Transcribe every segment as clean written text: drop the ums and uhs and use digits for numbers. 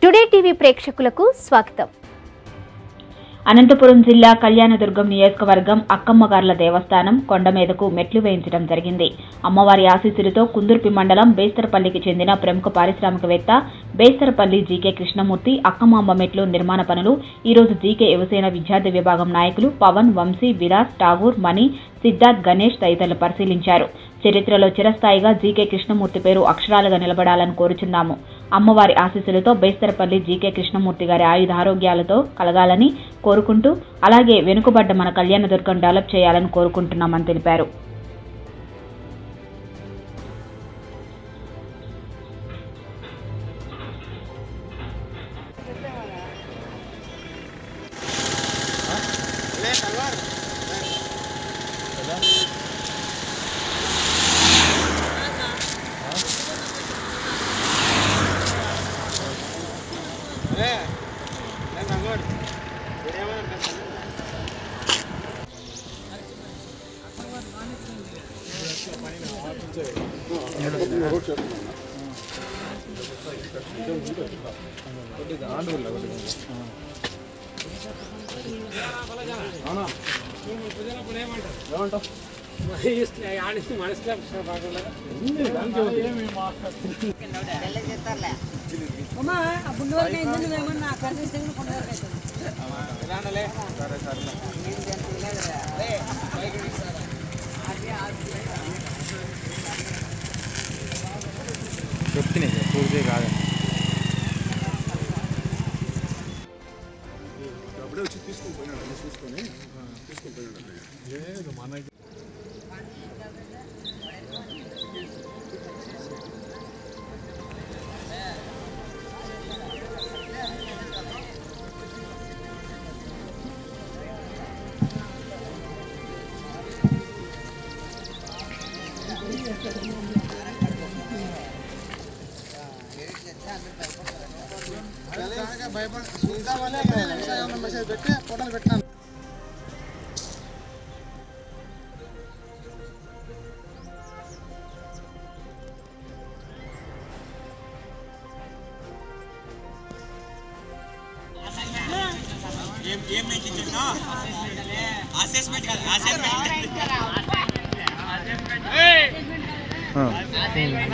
Today TV ప్రేక్షకులకు స్వాగతం. అనంతపురం జిల్లా కళ్యాణదుర్గం నియోజకవర్గం అక్కమ్మగార్ల దేవస్థానం కొండమీదకు మెట్లు వేయించడం జరిగింది. అమ్మవారి ఆశీస్సులతో కుందుర్పి మండలం బేస్తరపల్లికి చెందిన ప్రముఖ పారిశ్రామికవేత్త బేస్తరపల్లి జీకే కృష్ణమూర్తి అక్కమాంబ మెట్లు నిర్మాణ పనులు ఈ రోజు జీకే యువసేన విద్యార్థి విభాగం నాయకులు పవన్, వంశీ, విలాస్, ఠాగూర్, మణి, సిద్ధార్థ్, గణేష్ తదితరులు పరిశీలించారు. చరిత్రలో చిరస్థాయిగా జీకే కృష్ణమూర్తి పేరు అక్షరాలుగా నిలబడాలని కోరుచున్నాము. అమ్మవారి ఆశీస్సులతో బేస్తరపల్లి జీకే కృష్ణమూర్తి గారి ఆయుధారోగ్యాలతో కలగాలని కోరుకుంటూ అలాగే వెనుకబడ్డ మన కళ్యాణదుర్గం డెవలప్ చేయాలని కోరుకుంటున్నామని తెలిపారు.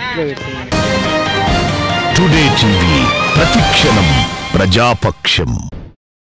టుడే టీవీ ప్రతిక్షణం ప్రజాపక్షం.